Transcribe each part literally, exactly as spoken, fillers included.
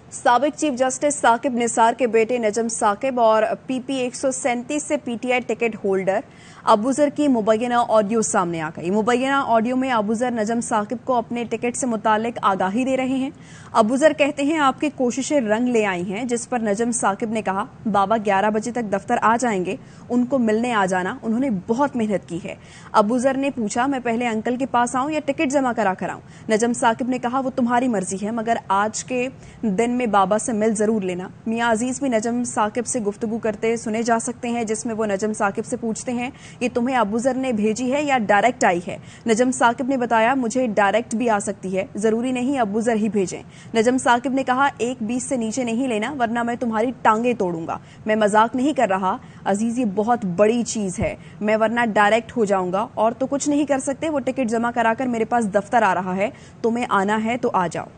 साबिक chief justice Saqib Nisar के बेटे नजम साकिब और पीपी एक सौ सैंतीस से पीटीआई टिकट होल्डर अबूजर की मुबैना ऑडियो सामने आ गई। मुबैना ऑडियो में अबूजर नजम साकिब को अपने टिकट से मुतालिक आगाही दे रहे हैं। अबूजर कहते हैं आपकी कोशिशें रंग ले आई हैं, जिस पर नजम साकिब ने कहा बाबा ग्यारह बजे तक दफ्तर आ जाएंगे, उनको मिलने आ जाना, उन्होंने बहुत मेहनत की है। अबूजर ने पूछा मैं पहले अंकल के पास आऊं या टिकट जमा करा कर आऊं। नजम साकिब ने कहा वो तुम्हारी मर्जी है, मगर आज के दिन में बाबा से मिल जरूर लेना। मियां अजीज भी नजम साकिब से गुफ्तगू करते सुने जा सकते हैं, जिसमें वो नजम साकिब से पूछते हैं ये तुम्हें अबूजर ने भेजी है या डायरेक्ट आई है। नजम साकिब ने बताया मुझे डायरेक्ट भी आ सकती है, जरूरी नहीं अबूजर ही भेजें। नजम साकिब ने कहा एक बीस से नीचे नहीं लेना वरना मैं तुम्हारी टांगे तोड़ूंगा। मैं मजाक नहीं कर रहा अजीज, ये बहुत बड़ी चीज है, मैं वरना डायरेक्ट हो जाऊंगा और तो कुछ नहीं कर सकते। वो टिकट जमा कराकर मेरे पास दफ्तर आ रहा है, तुम्हें आना है तो आ जाओ।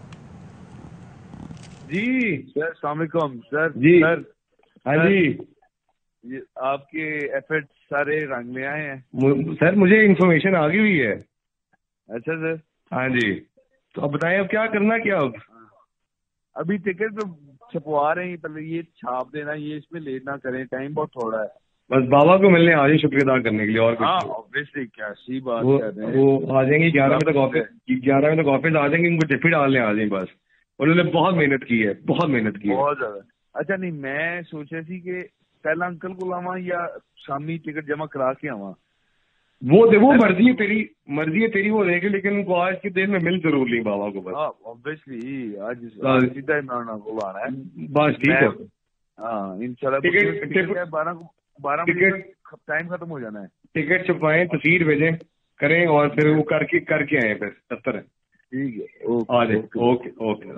जी सर, अस्सलाम वालेकुम सर। जी सर, हाँ जी, ये आपके एफर्ट सारे रंग में आए हैं। मु- सर मुझे इन्फॉर्मेशन आ गई हुई है। अच्छा सर, हाँ जी, तो अब बताएं अब क्या करना, क्या अब अभी टिकट तो छपवा रहे हैं, पहले ये छाप देना, ये इसमें लेट ना करें, टाइम बहुत थोड़ा है। बस बाबा को मिलने आ जाए शुक्रिया अदा करने के लिए, और कुछ हाँ नहीं। ऑब्वियसली, क्या सी बात वो कर रहे हैं। वो आ जाएंगे ग्यारह बजे तक ऑफिस, ग्यारह बजे तक ऑफिस आ जाएंगे, उनको टिफिन डालने आ जाए बस। उन्होंने बहुत मेहनत की है, बहुत मेहनत की है। बहुत ज्यादा। अच्छा नहीं, मैं सोच रही थी कि पहला अंकल को लावा या शामी टिकट जमा करा के आवा। वो वो मर्जी है तेरी, मर्जी है तेरी, वो देखे, लेकिन उनको आज की दिन में मिल जरूर ली बाबा को बस। हाँ ऑब्वियसली, आज हाँ। सीधा इमरान को लाना है बस ठीक है। हाँ इंशाल्लाह। टिकट- टिकट बारह बारह टिकट- बजे टाइम खत्म हो जाना है। टिकट छपवाएं, तस्वीर भेजें करें और फिर वो करके करके आए फिर दफ्तर है। ठीक है, आ जाए। Okay okay.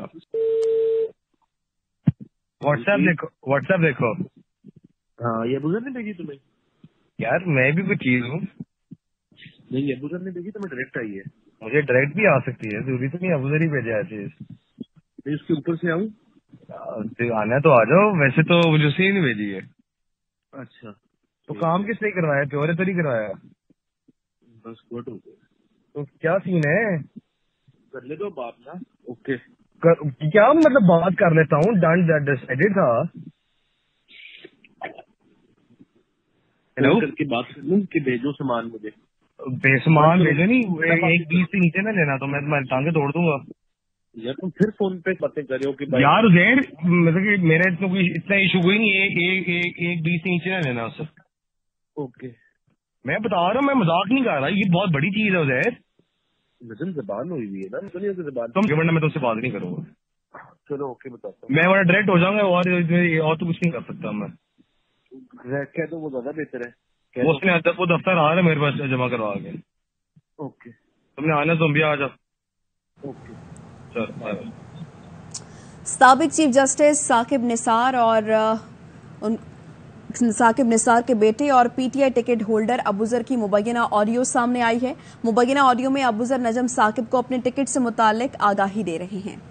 व्हाट्सएप देखो, व्हाट्सएप देखो। हाँ, ये अबूजर ने भेजी तुम्हें? यार मैं भी कोई चीज हूँ, नहीं, ये अबूजर ने भेजी तुम्हें, डायरेक्ट आई है। मुझे डायरेक्ट भी आ सकती है, जरूरी तो नहीं अबूजर ही भेजा है चीज। नहीं, उसके ऊपर से आऊँ? तो आना तो आ जाओ, वैसे तो मुझे नहीं भेजी है। अच्छा, तो काम किसने करवाया, प्योरे तो नहीं करवाया। बस गुड हो गया। तो क्या सीन है, कर ले दो बात ना। ओके, कर, क्या मतलब बात कर लेता हूँ, डन डिसाइडेड था। हेलो, करके बात कर लूँ कि भेजो सामान मुझे। बेसमान भेजो नहीं, एक बीस से नीचे ना लेना तो मैं तुम्हारी टांगे तोड़ दूंगा। यार तुम फिर फोन पे बातें कर रहे हो कि भाई यार उजैर, मतलब कि मेरे तो कोई इतना इशू कोई नहीं, एक एक एक एक बीस से नीचे ना लेना उससे। ओके, मैं बता रहा हूँ, मैं मजाक नहीं कर रहा, ये बहुत बड़ी चीज है उजैर। नजम जबान हुई हुई है ना, सुनिए उसकी जबान। तुम वरना मैं तुमसे बात नहीं करूंगा। चलो ओके, बताता हूँ। मैं वरना डायरेक्ट हो जाऊंगा और और तो कुछ नहीं कर सकता मैं। कह दो, वो ज्यादा बेहतर है। कह वो दो। उसने वो दफ्तर आ रहा है मेरे पास जमा करवा के। ओके तुमने आना, तुम भी आ जाओ। ओके, चल बाय। साबिक चीफ जस्टिस साकिब निसार और अ, उन साकिब निसार के बेटे और पीटीआई टिकट होल्डर अबूजर की मुबैना ऑडियो सामने आई है। मुबैना ऑडियो में अबूजर नजम साकिब को अपने टिकट से मुतालिक आगाही दे रहे हैं।